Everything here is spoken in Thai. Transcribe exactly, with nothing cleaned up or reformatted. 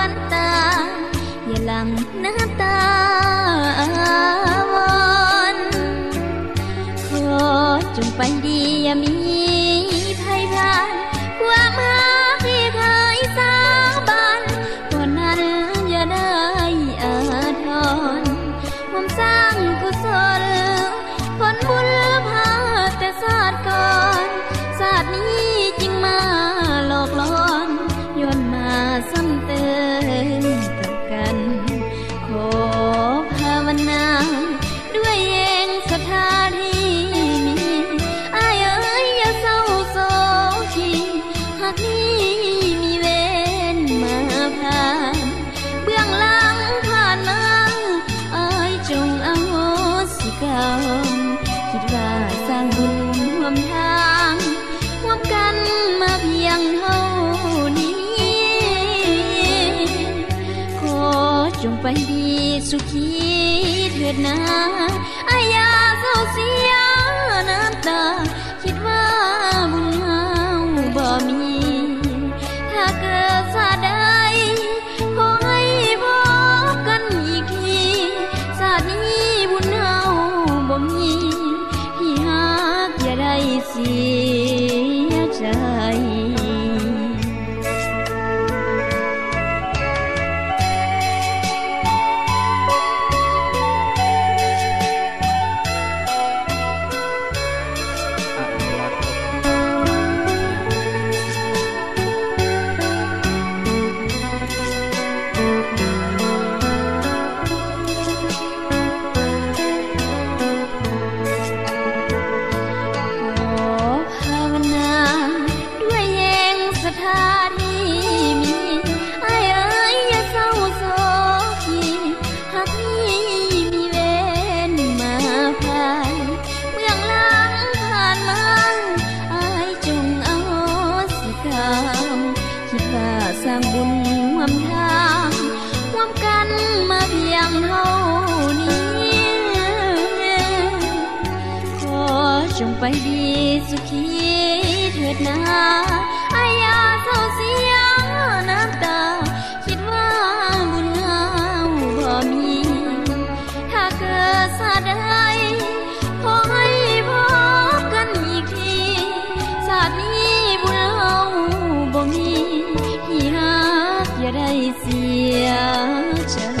วันตาอย่าหลังน้ำตาวอนขอจงไปดีอย่ามีภัยพานความรักที่เคยสาบานก่อนนั้นอย่าได้อาทรผมสร้างกุศลผลบุญพาแต่ศาสตร์ก่อนศาสตร์นี้จึงมาหลอกหลอนย้อนมาซ้ำเติมกับกันขอภาวนาด้วยเองศรัทธาที่มีอายเอ๋ยอย่าเศร้าโศกทีหากนี้มีเวรมาผ่านเบื้องหลังผ่านมาอายจงอโหสิกรรมคิดว่าสร้างบุญร่วมทางร่วมกันมาเพียงเท่านี้ขอจงไปดีสุขีเถิดนาอายาเศร้าเสียน้ำตาคิดว่าบุญเฮาบ่มีถ้าเกิดชาติใดขอให้พบกันอีกทีชาตินี้บุญเฮาบ่มีที่ฮักอย่าได้เสียใจสร้างบุญร่วมทางร่วมกันมาเพียงเท่านี้ขอจงไปดีสุขีเถิดนาอายาเศร้าเสียน้ำตาคิดว่าบุญเฮาบ่มีถ้าเกิดชาติใดขอให้พบกันอีกทีชาตินี้บุญเฮาบ่มีที่ฮักอย่าได้เสียใจ